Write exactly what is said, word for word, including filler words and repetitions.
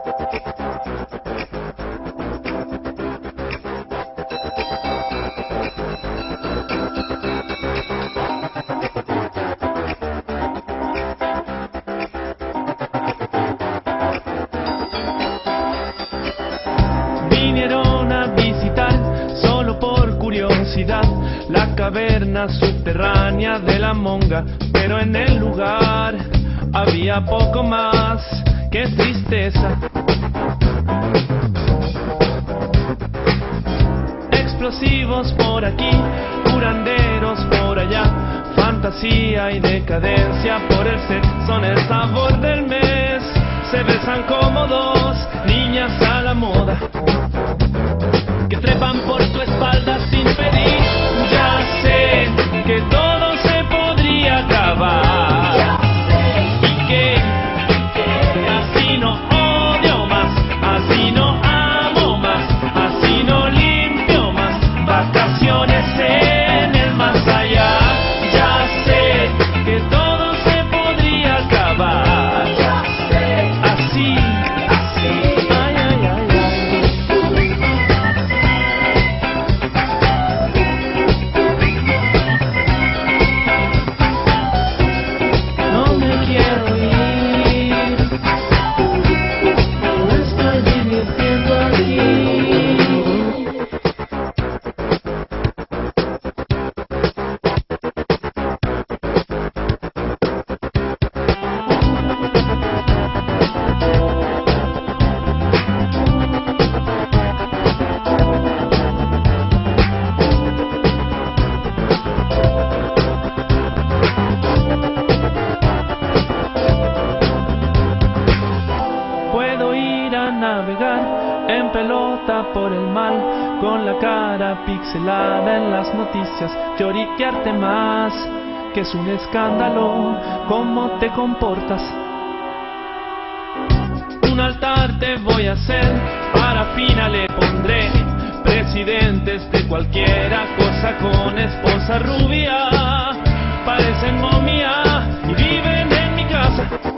Vinieron a visitar, solo por curiosidad, la caverna subterránea de la monga, pero en el lugar había poco más que tristeza. Explosivos por aquí, curanderos por allá, fantasía y decadencia por el ser, son el sabor del mes. Se besan como dos niñas a la moda, que trepan por tu espalda sin pedir. Ya sé que todo se podría acabar, y que así no odio más, así no amo más, así no limpio más, vacaciones en el más allá. Ya sé que todo se podría acabar, así, así, ay, ay, ay, no me quiero ir, no estoy divirtiendo aquí. Puedo ir a navegar en pelota por el mar, con la cara pixelada en las noticias, lloriquearte más, que es un escándalo cómo te comportas. Un altar te voy a hacer, parafina le pondré, presidentes de cualquiera cosa con esposa rubia, parecen momia y viven en mi casa.